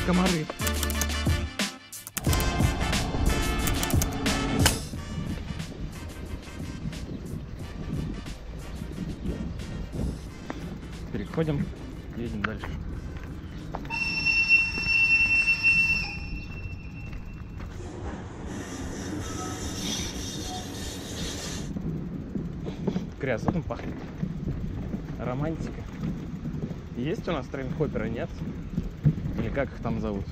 комары. Переходим, едем дальше. Криозотом пахнет. Романтика. Есть у нас трейнхопперы, нет? Или как их там зовут?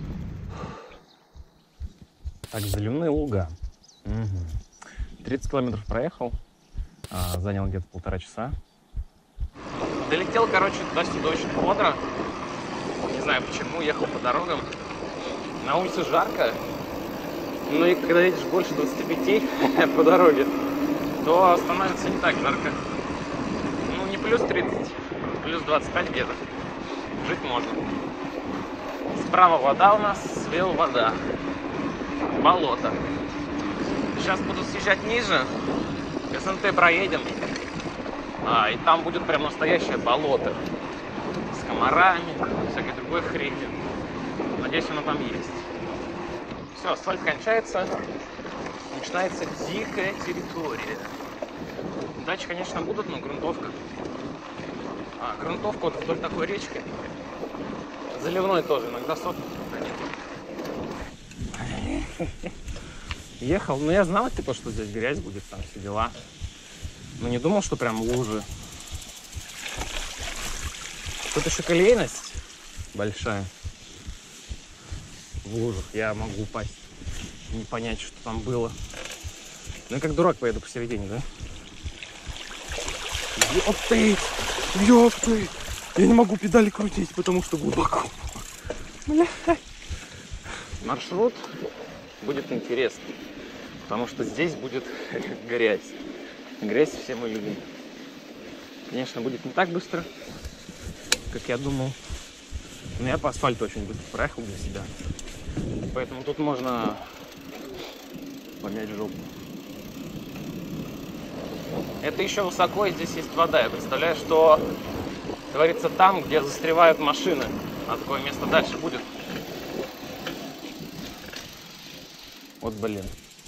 Так, зеленые луга. Угу. 30 километров проехал. Занял где-то 1,5 часа. Долетел, короче, до очень бодро. Не знаю почему, ехал по дорогам. На улице жарко. Ну и когда едешь больше 25 по дороге, то становится не так жарко. Ну, не плюс 30, плюс 25 где-то. Жить можно. Справа вода у нас, слева вода. Болото. Сейчас буду съезжать ниже. СНТ проедем. И там будет прям настоящее болото. С комарами, всякой другой хренью. Надеюсь, оно там есть. Все, асфальт кончается. Начинается дикая территория. Дачи, конечно, будут, но грунтовка. Грунтовка вот вдоль такой речки. Заливной тоже, иногда сотку. Ехал, но я знал, типа, что здесь грязь будет, там все дела. Но не думал, что прям лужи. Тут еще колейность большая. В лужах я могу упасть. Не понять, что там было. Ну, я как дурак поеду посередине, да? Ёпты! Ёпты! Я не могу педали крутить, потому что глубоко. Бля. Маршрут будет интересный, потому что здесь будет грязь. Грязь все мы любим. Конечно, будет не так быстро, как я думал. Но я по асфальту очень быстро проехал для себя. Поэтому тут можно помять жопу. Это еще высоко, и здесь есть вода. Я представляю, что творится там, где застревают машины. А такое место дальше будет. Вот, блин.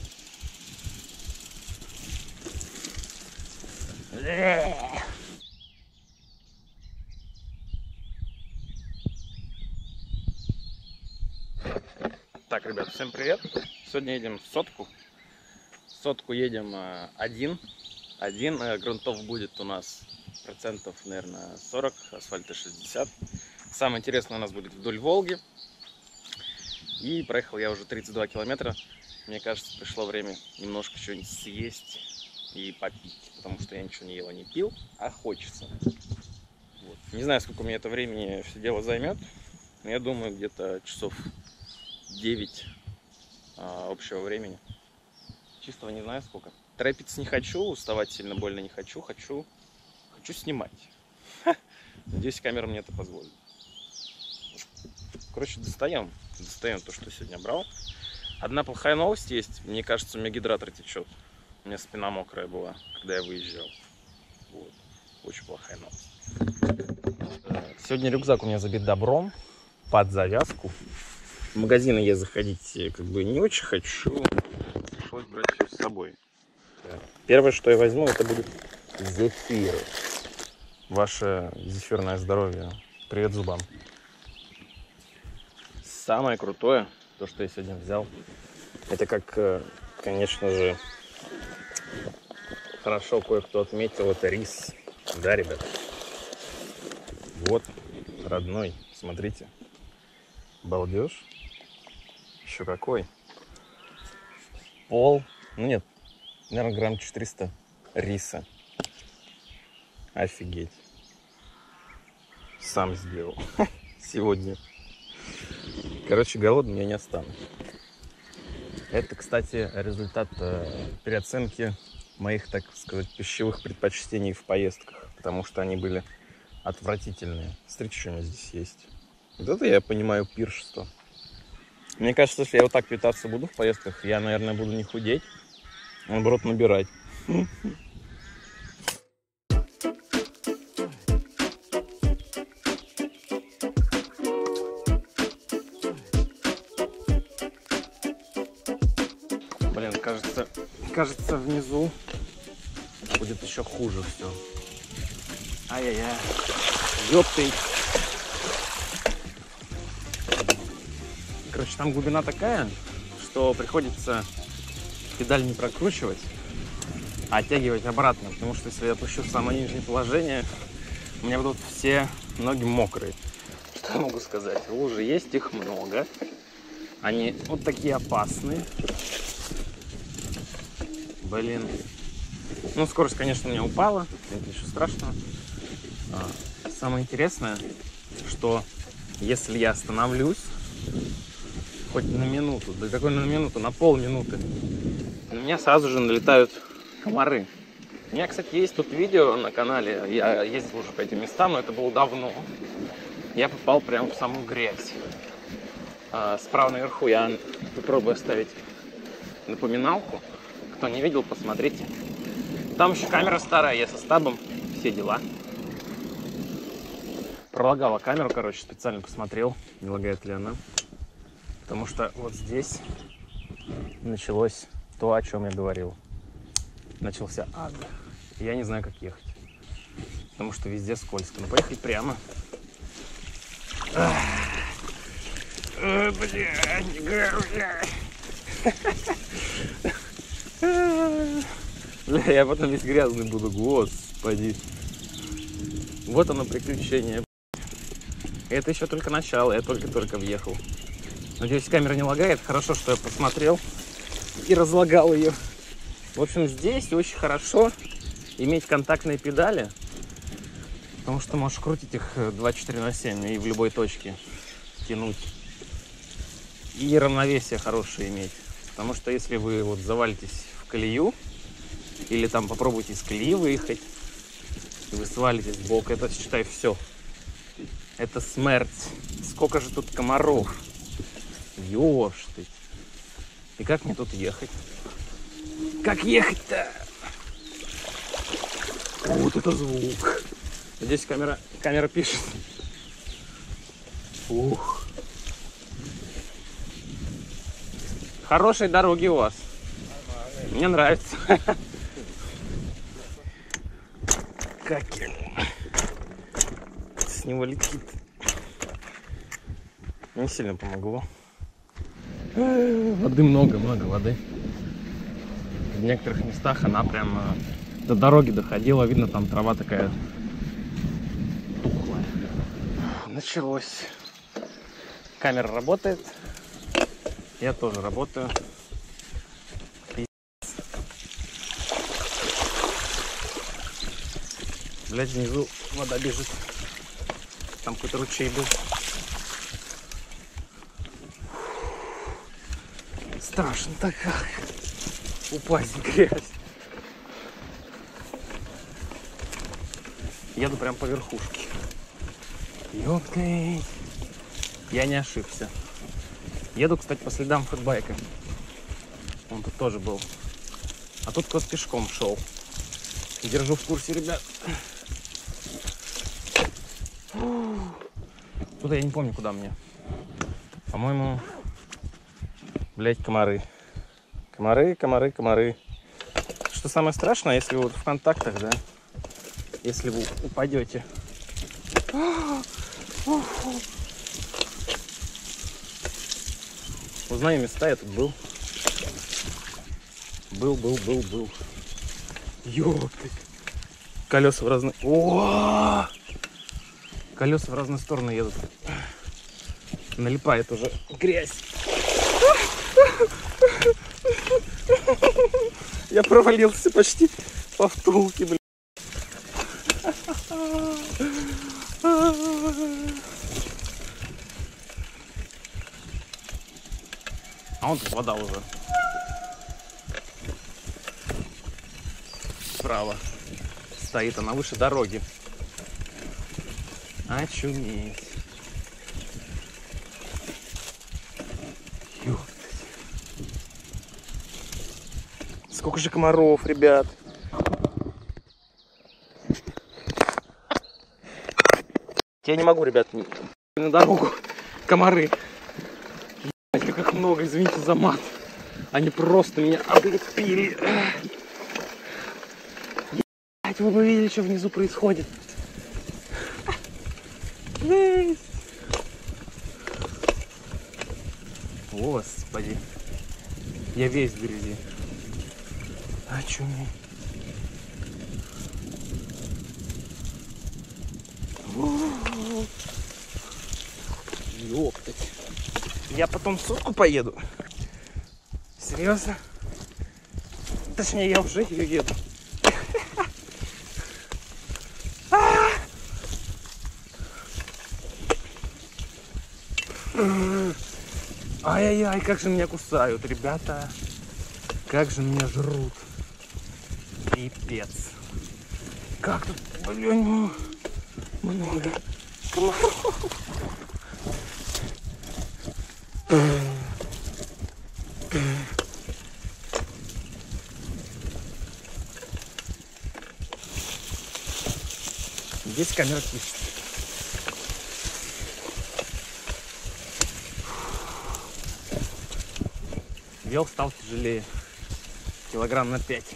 Так, ребят, всем привет. Сегодня едем сотку. Сотку едем один. Грунтов будет у нас процентов, наверное, 40, асфальта 60. Самое интересное у нас будет вдоль Волги. И проехал я уже 32 километра. Мне кажется, пришло время немножко что-нибудь съесть и попить, потому что я ничего не ел и не пил, а хочется. Вот. Не знаю, сколько у меня это времени все дело займет, но я думаю, где-то часов 9 общего времени. Чистого не знаю сколько. Торопиться не хочу, уставать сильно больно не хочу. Хочу снимать. Надеюсь, камера мне это позволит. Короче, достаем то, что сегодня брал. Одна плохая новость есть. Мне кажется, у меня гидратор течет. У меня спина мокрая была, когда я выезжал. Вот. Очень плохая новость. Сегодня рюкзак у меня забит добром. Под завязку. В магазины я заходить как бы не очень хочу. Пришлось брать все с собой. Первое, что я возьму, это будет зефир. Ваше зефирное здоровье. Привет зубам. Самое крутое, то, что я сегодня взял, это как, конечно же, хорошо кое-кто отметил, это рис. Да, ребят? Вот, родной, смотрите. Балдеж. Еще какой. Ну нет, наверное, грамм 400 риса. Офигеть. Сам сделал сегодня. Короче, голодным я не останусь. Это, кстати, результат переоценки моих, так сказать, пищевых предпочтений в поездках, потому что они были отвратительные. Смотрите, что у меня здесь есть. Вот это я понимаю пиршество. Мне кажется, если я вот так питаться буду в поездках, я, наверное, буду не худеть, а наоборот набирать. Кажется, внизу будет еще хуже все. Ай-яй-яй. Ёпты. Короче, там глубина такая, что приходится педаль не прокручивать, а оттягивать обратно. Потому что если я опущу в самое нижнее положение, у меня будут все ноги мокрые. Что я могу сказать? Лужи есть, их много. Они вот такие опасные. Блин. Ну, скорость, конечно, у меня упала. Это ничего страшного. Самое интересное, что если я остановлюсь хоть на минуту, да какой на минуту, на полминуты, на меня сразу же налетают комары. У меня, кстати, есть тут видео на канале. Я ездил уже по этим местам, но это было давно. Я попал прямо в саму грязь. Справа наверху я попробую оставить напоминалку. Кто не видел, посмотрите. Там еще камера старая, я со стабом, все дела. Пролагала камеру, короче, специально посмотрел, не лагает ли она. Потому что вот здесь началось то, о чем я говорил. Начался ад. Я не знаю, как ехать. Потому что везде скользко. Ну, поехать прямо. Бля, я потом весь грязный буду, господи. Вот оно приключение. Это еще только начало, я только-только въехал. Надеюсь, камера не лагает. Хорошо, что я посмотрел и разлагал ее. В общем, здесь очень хорошо иметь контактные педали, потому что можешь крутить их 24/7 и в любой точке тянуть. И равновесие хорошее иметь. Потому что если вы вот завалитесь в колею, или там попробуйте из колеи выехать, и вы свалитесь в бок, это, считай, все. Это смерть. Сколько же тут комаров. Ёшь ты. И как мне тут ехать? Как ехать-то? Вот это звук. Здесь камера пишет. Ух. Хорошие дороги у вас. Мне нравится. Как с него летит. Не сильно помогло. Воды много воды. В некоторых местах она прям до дороги доходила. Видно, там трава такая тухлая. Началось. Камера работает. Я тоже работаю. Блядь, внизу вода бежит. Там какой-то ручей был. Страшно-то как. Упасть в грязь. Еду прям по верхушке. Ёпты. Я не ошибся. Еду, кстати, по следам фэтбайка. Он тут тоже был. А тут кто-то пешком шел. Держу в курсе, ребят. Куда я не помню, куда мне. По-моему, блять, комары. Комары. Что самое страшное, если вы вот в контактах, да? Если вы упадете. Узнаю места, я тут был. Был. Ёпты. Колеса в разные... О! Колеса в разные стороны едут. Налипает уже грязь. Я провалился почти по втулке, блин. А вон тут вода уже. Справа стоит, она выше дороги. Очуметь. Сколько же комаров, ребят. Я не могу, ребят, на дорогу. Комары. Ебать, как много, извините за мат. Они просто меня облепили. Ебать, вы бы видели, что внизу происходит. Господи. Я весь в грязи. Очуметь. Ёптать. Я потом сотку поеду. Серьезно? Точнее, я уже ее еду. Ай-яй-яй, как же меня кусают, ребята. Как же меня жрут. Пипец. Как тут, блин, много комаров. Здесь камера пишет. Вел стал тяжелее. Килограмм на 5.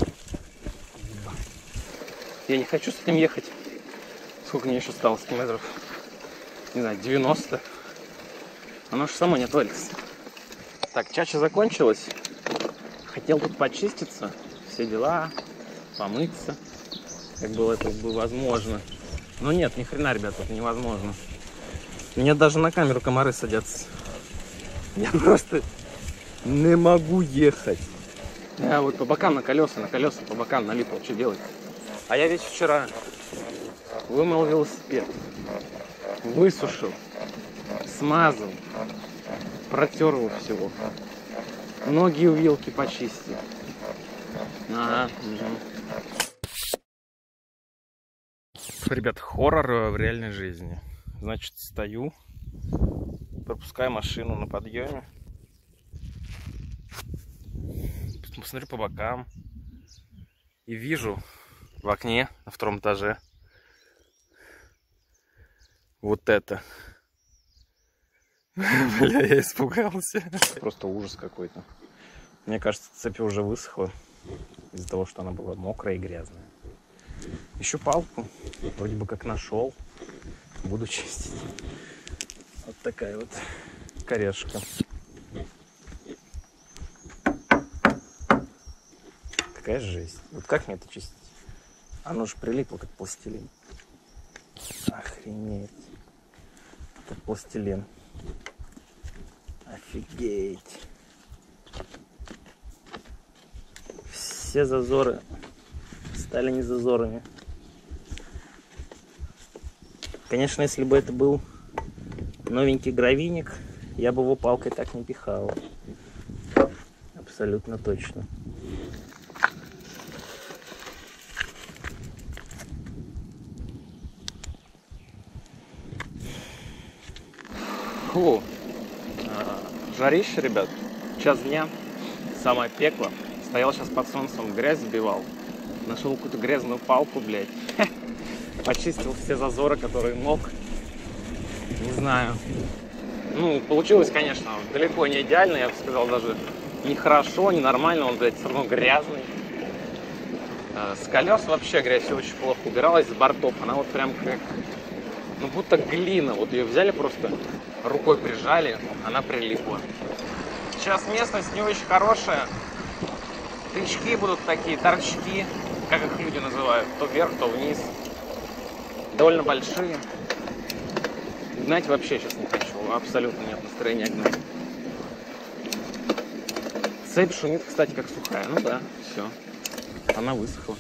Я не хочу с этим ехать. Сколько мне еще осталось километров? Не знаю, 90. Оно же само не отвалится. Так, чача закончилась. Хотел тут почиститься. Все дела. Помыться. Как было это бы возможно. Но нет, ни хрена, ребята, это невозможно. Мне даже на камеру комары садятся. Я просто не могу ехать. Я вот по бокам на колеса по бокам налипал. Что делать? А я ведь вчера вымыл велосипед, высушил, смазал, протер его всего. Ноги у вилки почистил. Ага. Ребят, хоррор в реальной жизни. Значит, стою, пропускаю машину на подъеме. Посмотрю по бокам. И вижу в окне на 2-м этаже вот это. Бля, я испугался. Просто ужас какой-то. Мне кажется, цепь уже высохла из-за того, что она была мокрая и грязная. Ищу палку. Вроде бы как нашел. Буду чистить. Вот такая вот корешка. Какая жесть. Вот как мне это чистить? Оно же прилипло как пластилин. Охренеть. Как пластилин. Офигеть. Все зазоры стали не зазорами. Конечно, если бы это был новенький гравийник, я бы его палкой так не пихал. Абсолютно точно. Фу. Жарище, ребят. Час дня. Самое пекло. Стоял сейчас под солнцем, грязь сбивал. Нашел какую-то грязную палку, блядь. Почистил все зазоры, которые мог. Не знаю. Ну, получилось, конечно, далеко не идеально. Я бы сказал, даже нехорошо, ненормально. Он, блядь, все равно грязный. С колес вообще грязь очень плохо убиралась, с бортов. Она вот прям как... Ну, будто глина. Вот ее взяли просто, рукой прижали, она прилипла. Сейчас местность не очень хорошая. Тычки будут такие, торчки, как их люди называют. То вверх, то вниз. Довольно большие. Гнать вообще сейчас не хочу. Абсолютно нет настроения гнать. Цепь шумит, кстати, как сухая. Ну да, все. Она высохла.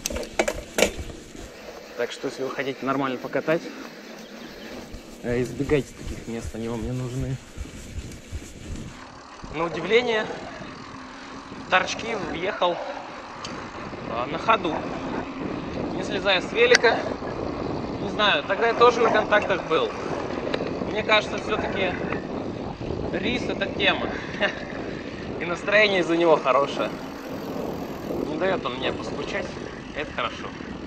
Так что, если вы хотите нормально покатать, избегайте таких мест, они вам не нужны. На удивление, торчки въехал на ходу, не слезая с велика. Не знаю, тогда я тоже на контактах был. Мне кажется, все-таки рис — это тема. И настроение из-за него хорошее. Не дает он мне поскучать, это хорошо.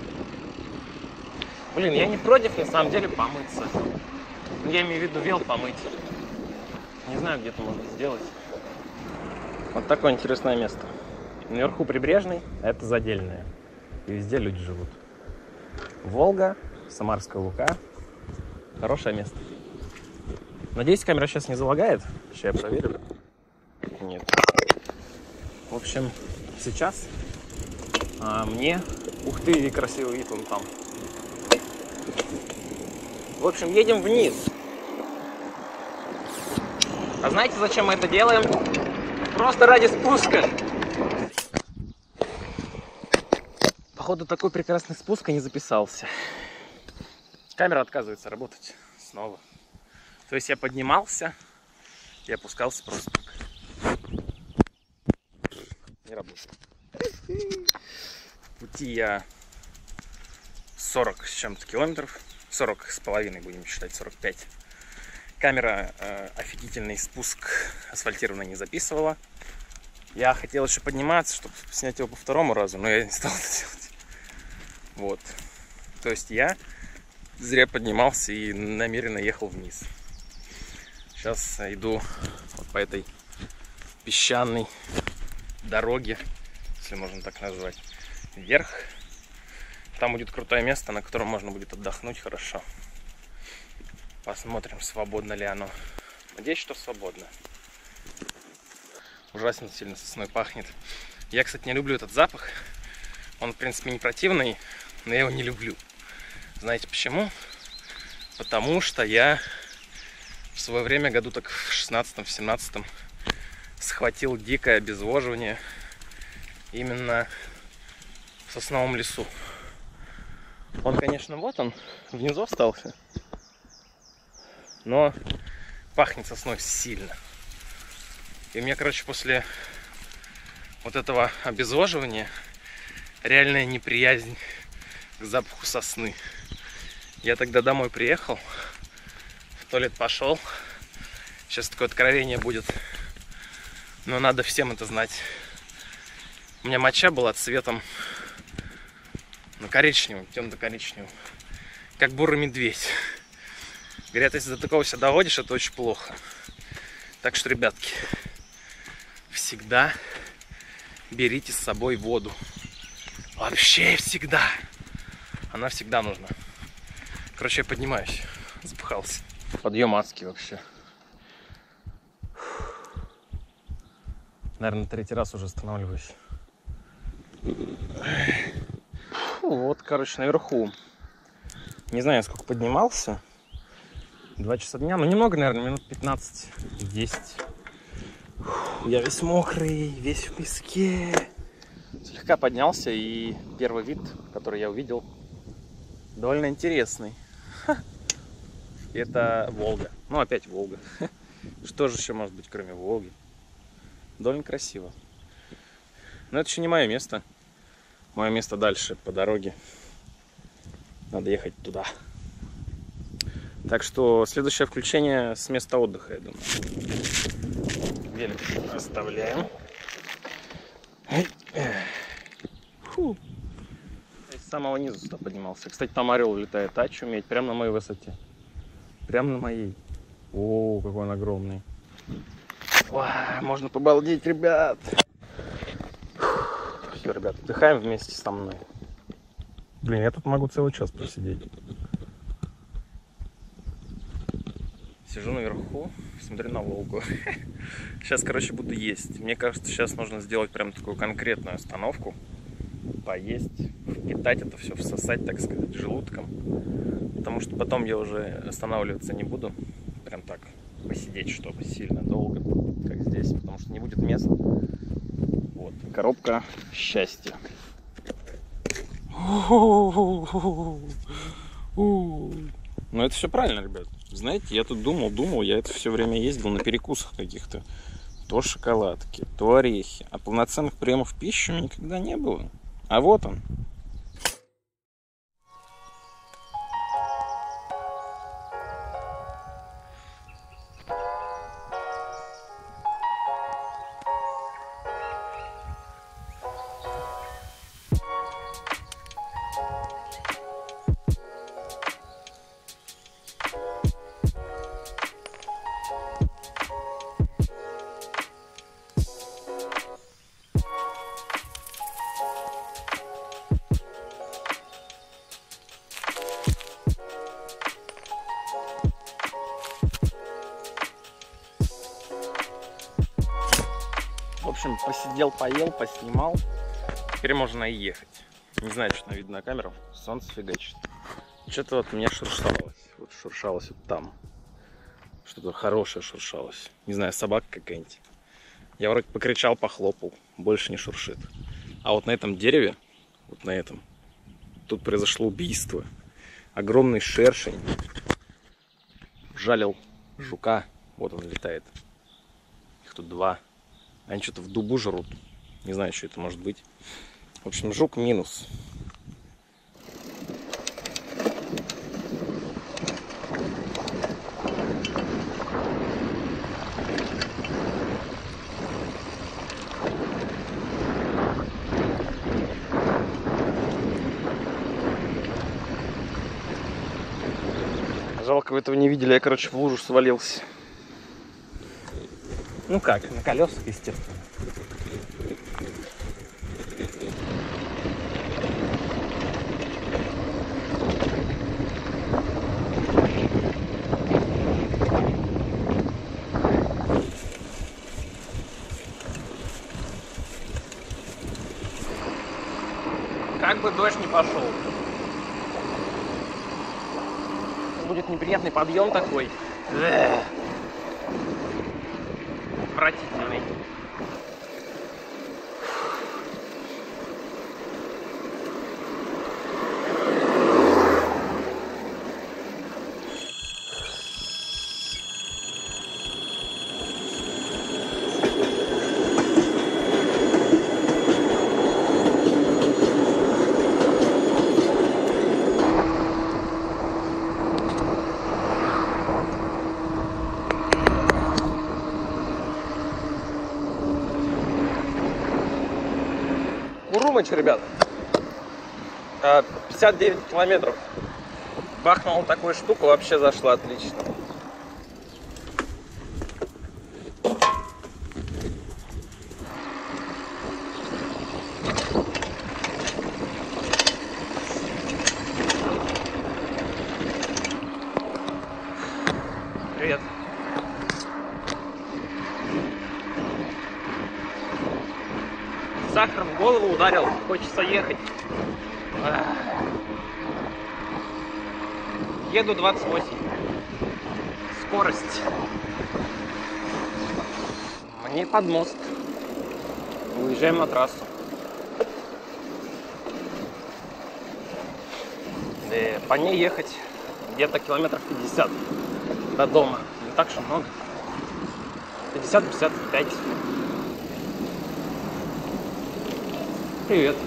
Блин, я не против, на самом деле, помыться. Я имею в виду вел помыть. Не знаю, где это можно сделать. Вот такое интересное место. Наверху прибрежный, а это задельное. И везде люди живут. Волга, Самарская Лука. Хорошее место. Надеюсь, камера сейчас не залагает. Сейчас я проверю. Нет. В общем, сейчас мне... Ух ты, красивый вид он там. В общем, едем вниз. А знаете, зачем мы это делаем? Просто ради спуска. Походу, такой прекрасный спуск и не записался. Камера отказывается работать снова. То есть я поднимался и опускался просто так. Не работает. В пути я 40 с чем-то километров. 40 с половиной, будем считать, 45. Камера офигительный спуск асфальтированный не записывала. Я хотел еще подниматься, чтобы снять его по второму разу, но я не стал это делать. Вот. То есть я зря поднимался и намеренно ехал вниз. Сейчас иду вот по этой песчаной дороге, если можно так назвать, вверх. Там будет крутое место, на котором можно будет отдохнуть хорошо. Посмотрим, свободно ли оно. Надеюсь, что свободно. Ужасно сильно сосной пахнет. Я, кстати, не люблю этот запах. Он, в принципе, не противный, но я его не люблю. Знаете почему? Потому что я в свое время, году так в 16-17, схватил дикое обезвоживание именно в сосновом лесу. Он, конечно, вот он, внизу остался. Но пахнет сосной сильно. И у меня, короче, после вот этого обезвоживания реальная неприязнь к запаху сосны. Я тогда домой приехал, в туалет пошел. Сейчас такое откровение будет. Но надо всем это знать. У меня моча была цветом, ну, коричневым, темно-коричневым. Как бурый медведь. Говорят, если до такого себя доводишь, это очень плохо. Так что, ребятки, всегда берите с собой воду. Вообще всегда. Она всегда нужна. Короче, я поднимаюсь. Запыхался. Подъем адский вообще. Наверное, третий раз уже останавливаюсь. Вот, короче, наверху. Не знаю, сколько поднимался. 2 часа дня. Ну, немного, наверное, минут 15-10. Я весь мокрый, весь в песке. Слегка поднялся, и первый вид, который я увидел, довольно интересный. Это Волга. Ну, опять Волга. Что же еще может быть, кроме Волги? Довольно красиво. Но это еще не мое место. Мое место дальше, по дороге. Надо ехать туда. Так что следующее включение с места отдыха, я думаю. Велик оставляем. Фу. С самого низу сюда поднимался. Кстати, там орел летает, очуметь, прямо на моей высоте. Прямо на моей. О, какой он огромный. Ой, можно побалдеть, ребят. Все, ребят, отдыхаем вместе со мной. Блин, я тут могу целый час просидеть. Сижу наверху, смотрю на Волгу. Сейчас, короче, буду есть. Мне кажется, сейчас нужно сделать прям такую конкретную остановку. Поесть, впитать это все, всосать, так сказать, желудком. Потому что потом я уже останавливаться не буду. Прям так посидеть, чтобы сильно долго, как здесь. Потому что не будет места. Вот, коробка счастья. Ну, это все правильно, ребят. Знаете, я тут думал, я это все время ездил на перекусах каких-то. То шоколадки, то орехи. А полноценных приемов пищи у меня никогда не было. А вот он. общем, посидел, поел, поснимал. Теперь можно и ехать. Не знаю, что на видно на камеру. Солнце фигачит. Что-то вот меня шуршалось. Вот шуршалось вот там. Что-то хорошее шуршалось. Не знаю, собака какая-нибудь. Я вроде покричал, похлопал. Больше не шуршит. А вот на этом дереве, вот на этом, тут произошло убийство. Огромный шершень жалил жука. Вот он летает. Их тут два. Они что-то в дубу жрут. Не знаю, что это может быть. В общем, жук минус. Жалко, вы этого не видели. Я, короче, в лужу свалился. Ну как, на колесах, естественно. Как бы дождь не пошел. Будет неприятный подъем такой. Отвратительный. Урумыч, ребят. 59 километров. Бахнул такую штуку, вообще зашла отлично. Привет. Сахар в голову ударил, хочется ехать. Еду 28. Скорость. Мне под мост. Уезжаем на трассу. И по ней ехать где-то километров 50 до дома. Не так, что много. 50-55. Привет.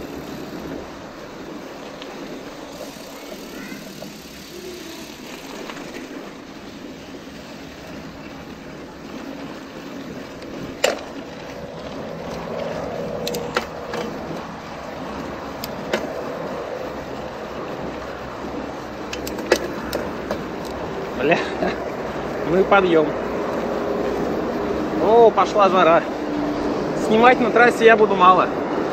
Бля, ну и подъем. О, пошла жара. Снимать на трассе я буду мало.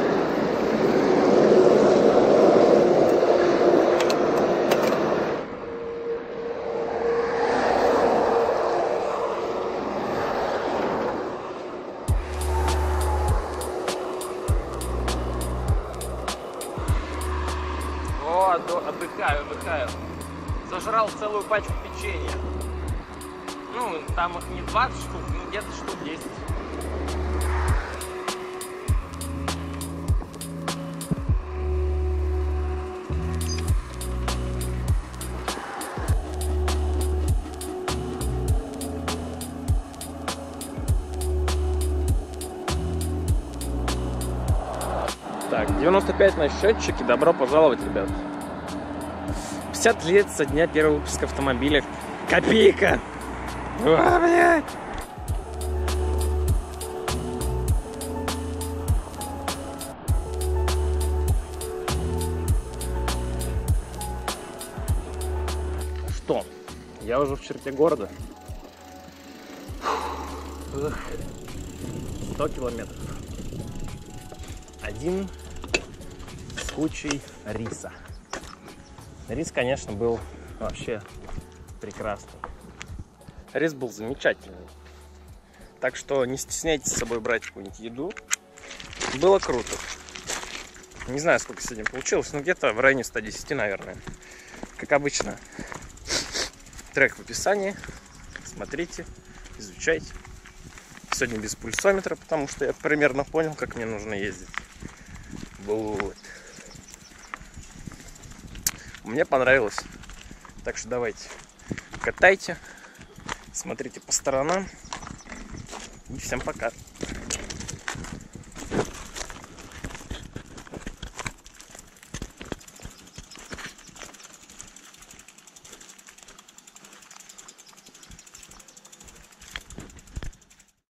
О, отдыхаю. Сожрал целую пачку печенья. Ну, там их не 20 штук, ну где-то штук 10. Так, 95 на счетчике. Добро пожаловать, ребят. 50 лет со дня первого выпуска автомобиля. Копейка! О, блядь! Что? Я уже в черте города. 100 километров. Один с кучей риса. Рис, конечно, был вообще прекрасный. Рис был замечательный. Так что не стесняйтесь с собой брать какую-нибудь еду. Было круто. Не знаю, сколько сегодня получилось, но где-то в районе 110, наверное. Как обычно, трек в описании. Смотрите, изучайте. Сегодня без пульсометра, потому что я примерно понял, как мне нужно ездить. Вот. Мне понравилось. Так что давайте, катайте, смотрите по сторонам. И всем пока.